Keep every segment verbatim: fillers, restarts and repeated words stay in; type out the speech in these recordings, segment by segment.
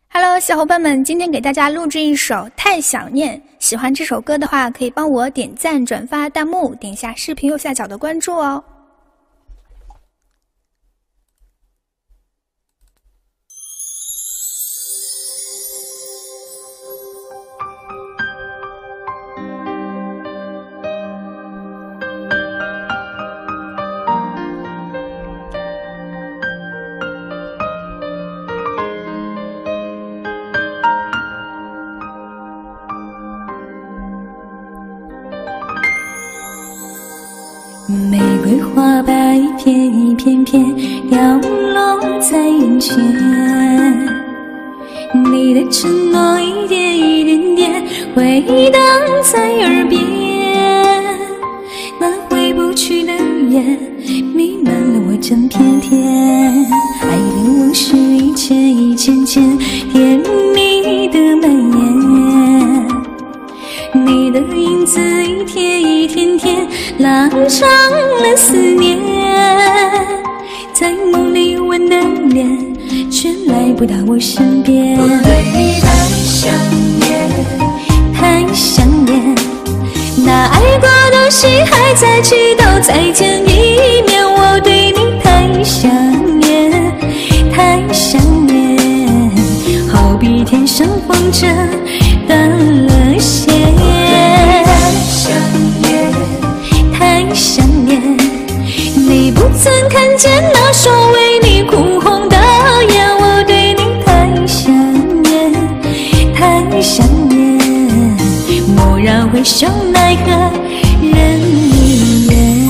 Hello， 小伙伴们，今天给大家录制一首《太想念》。喜欢这首歌的话，可以帮我点赞、转发、弹幕，点一下视频右下角的关注哦。 玫瑰花瓣一片一片片掉落在眼前，你的承诺一点一点点回荡在耳边，那回不去的眼弥漫了我整片天，爱的往事一件一件件甜蜜的蔓延，你的影子一天一天天拉长了思念，在梦里吻的脸却来不到我身边，我对你太想念，太想念，那爱过的心还在祈祷再见一面，我对你太想念，太想念，好比天上风筝断了线，太想念，你不曾看见那双为你哭红的眼，我对你太想念，太想念，蓦然回首奈何人已远。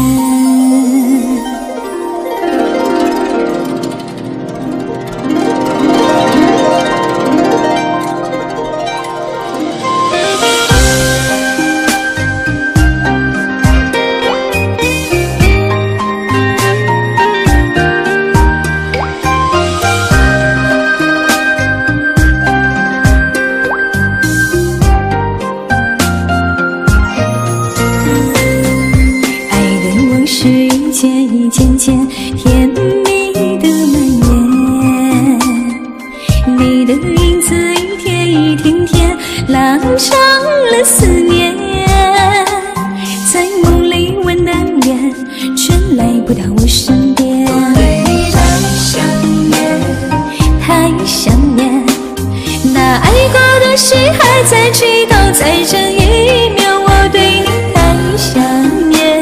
是一件一件件甜蜜的蔓延，你的影子一天一天天拉长了思念，在梦里吻的脸却来不到我身边，我对你太想念，太想念，那爱过的心还在祈祷再见一面，我对你太想念，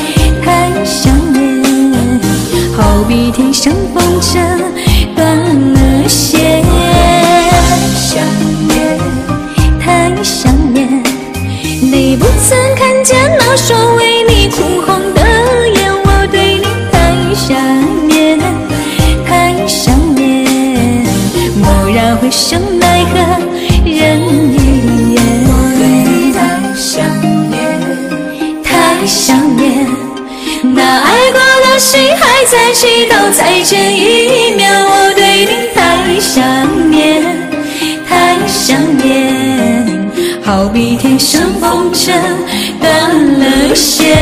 好比天上风筝断了线，想念，太想念，你不曾看见那双为你哭红的眼，我对你太想念，太想念，蓦然回首奈何人已远，我对你太想念，太想念，那爱过的心还在祈祷再见一面，我对你太想念，太想念，好比天上风筝断了线，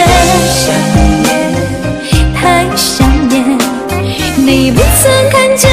太想念，你不曾看见